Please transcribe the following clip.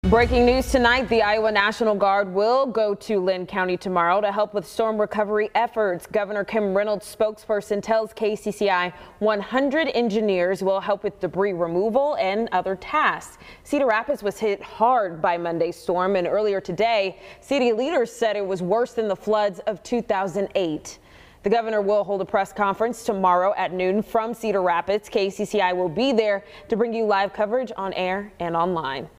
Breaking news tonight, the Iowa National Guard will go to Linn County tomorrow to help with storm recovery efforts. Governor Kim Reynolds' spokesperson tells KCCI 100 engineers will help with debris removal and other tasks. Cedar Rapids was hit hard by Monday's storm, and earlier today, city leaders said it was worse than the floods of 2008. The governor will hold a press conference tomorrow at noon from Cedar Rapids. KCCI will be there to bring you live coverage on air and online.